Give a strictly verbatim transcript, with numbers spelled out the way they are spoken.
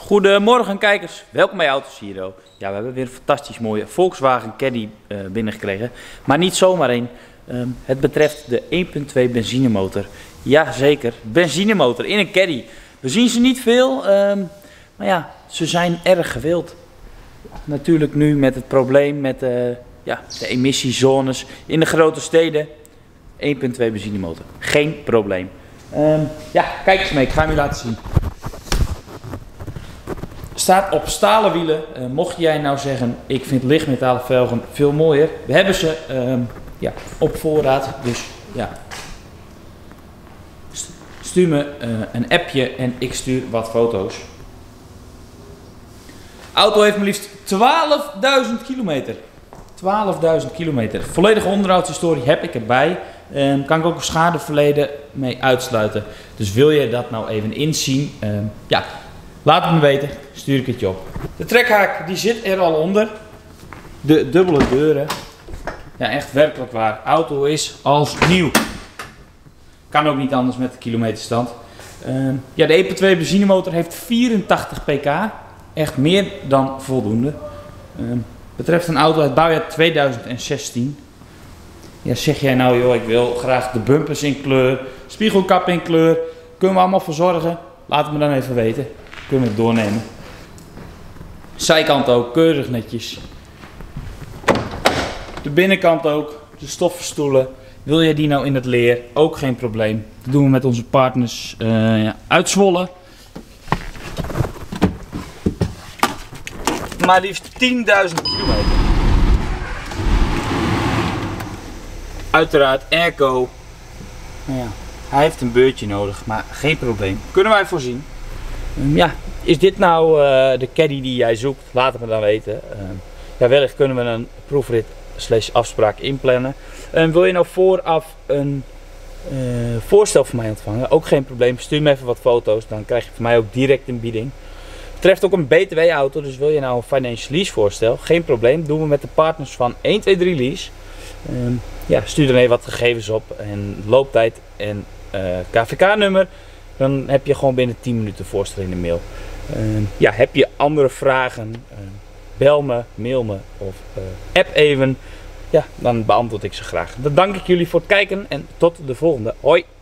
Goedemorgen kijkers, welkom bij Auto's Hero. Ja, we hebben weer een fantastisch mooie Volkswagen Caddy uh, binnengekregen. Maar niet zomaar één. Um, het betreft de één punt twee benzinemotor. Jazeker, benzinemotor in een Caddy. We zien ze niet veel, um, maar ja, ze zijn erg gewild. Natuurlijk nu met het probleem met uh, ja, de emissiezones in de grote steden. één punt twee benzinemotor, geen probleem. Um, ja, kijk eens mee, ik ga hem je laten zien. Staat op stalen wielen. Uh, mocht jij nou zeggen, ik vind lichtmetalen velgen veel mooier. We hebben ze um, ja, op voorraad. Dus ja, stuur me uh, een appje en ik stuur wat foto's. De auto heeft maar liefst twaalfduizend kilometer. twaalfduizend kilometer. Volledige onderhoudshistorie heb ik erbij. Um, kan ik ook een schadeverleden mee uitsluiten. Dus wil je dat nou even inzien? Um, ja. Laat het me weten, stuur ik het je op. De trekhaak die zit er al onder. De dubbele deuren. Ja, echt werkelijk waar. Auto is als nieuw. Kan ook niet anders met de kilometerstand. Uh, ja, de één punt twee benzinemotor heeft vierentachtig pk. Echt meer dan voldoende. Uh, betreft een auto uit bouwjaar tweeduizend zestien. Ja, zeg jij nou joh, ik wil graag de bumpers in kleur, spiegelkap in kleur. Kunnen we allemaal voor zorgen? Laat het me dan even weten. Kunnen we het doornemen. Zijkant ook, keurig netjes. De binnenkant ook, de stoffen Wil je die nou in het leer? Ook geen probleem. Dat doen we met onze partners uh, ja, uit Zwolle. Maar liefst tienduizend kilometer. Uiteraard airco. Nou ja, hij heeft een beurtje nodig, maar geen probleem. Kunnen wij voorzien. Um, ja, is dit nou uh, de Caddy die jij zoekt? Laat het me dan weten. Um, ja, wellicht kunnen we een proefrit slash afspraak inplannen. Um, wil je nou vooraf een uh, voorstel van mij ontvangen? Ook geen probleem. Stuur me even wat foto's, dan krijg je van mij ook direct een bieding. Het treft ook een B T W auto, dus wil je nou een financial lease voorstel? Geen probleem. Doen we met de partners van één twee drie lease. Um, ja, stuur dan even wat gegevens op en looptijd en uh, K V K-nummer. Dan heb je gewoon binnen tien minuten voorstel in de mail. Uh, ja, heb je andere vragen? Uh, bel me, mail me of uh, app even. Ja, dan beantwoord ik ze graag. Dan dank ik jullie voor het kijken en tot de volgende. Hoi!